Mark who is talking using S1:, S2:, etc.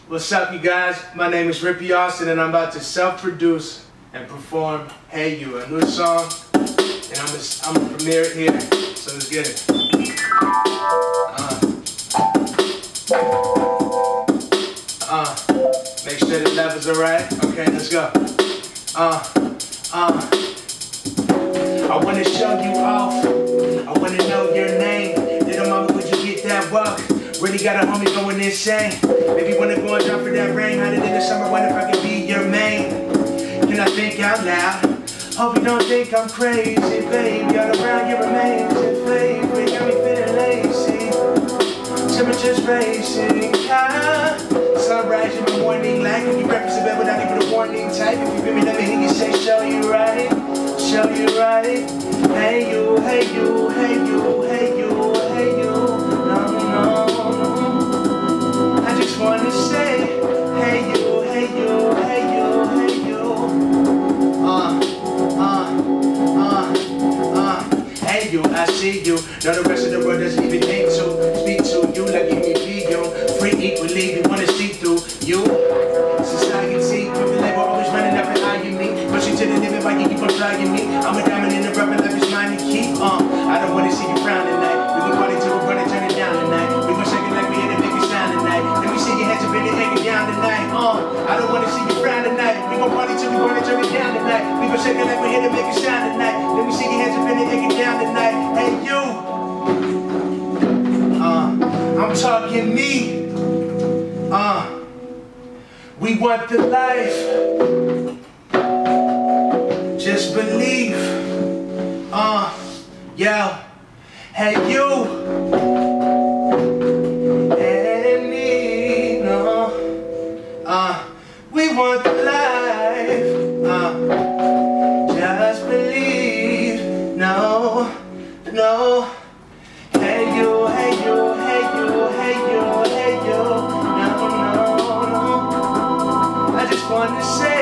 S1: What's up, you guys? My name is Rippy Austin, and I'm about to self-produce and perform "Hey You," a new song, and I'm gonna premiere it here. So let's get it. Make sure the levels are right. Okay, let's go. I wanna show you off. I wanna know your name. Little mama, would you get that walk? Really got a homie going insane. Maybe wanna go and drop for that rain. Hotter than the summer, wonder if I can be your main. Can I think out loud? Hope you don't think I'm crazy, baby. All around your remains and flavor got me feeling lazy. Temperature's racing. Sunrise in the morning light. If you breakfast in bed without even a warning type. If you feel me, let me hear you say, show you right. Show you right. Hey you, hey you, hey you, hey you, hey you. No, no. I just wanna say, hey you, hey you, hey you, hey you. Hey you, I see you. Now the rest of the world doesn't even think to speak to you like you can be you. Free equally, we wanna see through you. Society, people like we're always running up and eyeing me. Pushing to the limit while you keep on trying me. I'm a diamond in the rough and life is mine to keep. I don't wanna see you frown tonight. We gon' party till we're gonna turn it down tonight. We gon' shake it like we here to make it sound tonight. Let me see your heads up in the hanging down tonight. I don't wanna see you frown tonight. We gon' party till we're gonna turn it down tonight. We gon' shake it like we're here to make it sound tonight. Let me see your heads up in the hanging down tonight. Hey you. I'm talking me. We want the life. Just believe. Yo. Hey you. And me. No. We want the life. Just believe. No. No. Hey you, hey you, hey you, hey you, hey you. No, no, no. I just wanna say